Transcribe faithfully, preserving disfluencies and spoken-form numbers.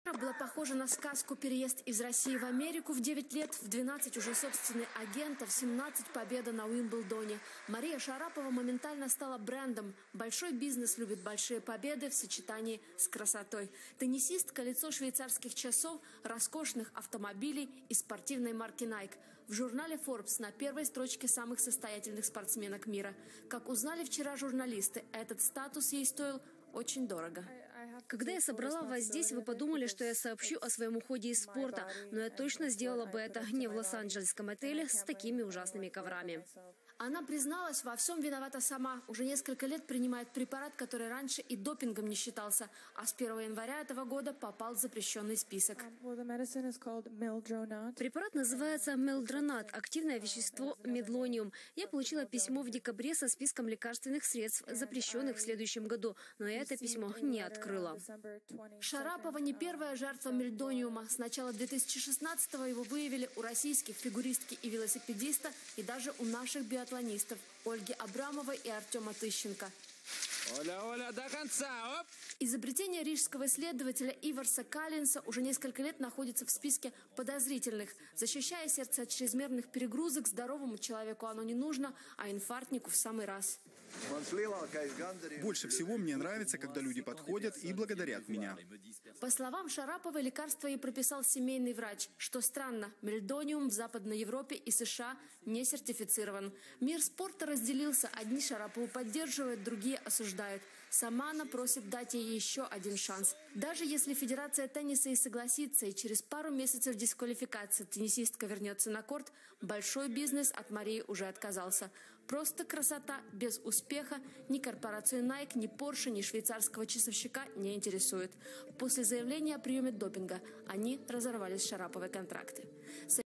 Была похожа на сказку «Переезд из России в Америку» в девять лет, в двенадцать уже собственный агент, а в семнадцать победа на Уимблдоне. Мария Шарапова моментально стала брендом. Большой бизнес любит большие победы в сочетании с красотой. Теннисистка – лицо швейцарских часов, роскошных автомобилей и спортивной марки Nike. В журнале Forbes на первой строчке самых состоятельных спортсменок мира. Как узнали вчера журналисты, этот статус ей стоил очень дорого. Когда я собрала вас здесь, вы подумали, что я сообщу о своем уходе из спорта, но я точно сделала бы это не в Лос-Анджелесском отеле с такими ужасными коврами. Она призналась, во всем виновата сама. Уже несколько лет принимает препарат, который раньше и допингом не считался, а с первого января этого года попал в запрещенный список. Препарат называется мелдронат, активное вещество медлониум. Я получила письмо в декабре со списком лекарственных средств, запрещенных в следующем году, но я это письмо не открыла. Шарапова не первая жертва мельдониума. С начала две тысячи шестнадцатого его выявили у российских фигуристки и велосипедиста, и даже у наших биатлонистов Ольги Абрамовой и Артема Тыщенко. Оля, Оля, до конца! Оп! Изобретение рижского исследователя Иварса Каллинса уже несколько лет находится в списке подозрительных. Защищая сердце от чрезмерных перегрузок, здоровому человеку оно не нужно, а инфарктнику в самый раз. Больше всего мне нравится, когда люди подходят и благодарят меня. По словам Шараповой, лекарство ей прописал семейный врач. Что странно, мельдониум в Западной Европе и США не сертифицирован. Мир спорта разделился. Одни Шарапову поддерживают, другие осуждают. Сама она просит дать ей еще один шанс. Даже если Федерация тенниса и согласится, и через пару месяцев дисквалификации теннисистка вернется на корт, большой бизнес от Марии уже отказался. Просто красота без успеха ни корпорацию Nike, ни Porsche, ни швейцарского часовщика не интересует. После заявления о приеме допинга они разорвали с Шараповой контракты.